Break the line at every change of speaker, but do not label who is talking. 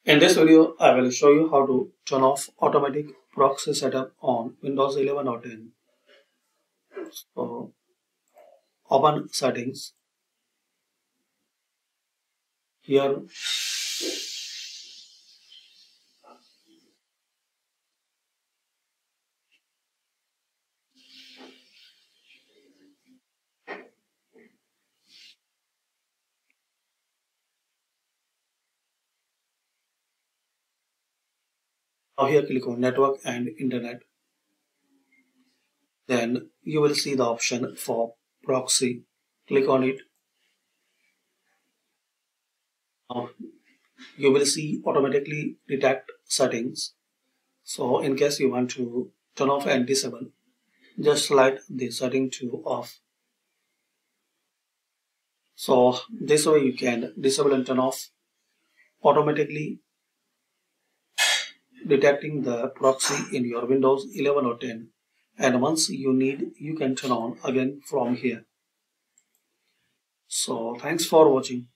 In this video, I will show you how to turn off automatic proxy setup on Windows 11 or 10. So, open settings. Here, click on Network and Internet. Then you will see the option for proxy. Click on it. Now, you will see automatically detect settings. So, in case you want to turn off and disable, just select the setting to off. So, this way you can disable and turn off automatically detecting the proxy in your Windows 11 or 10, and once you need, you can turn on again from here. So thanks for watching.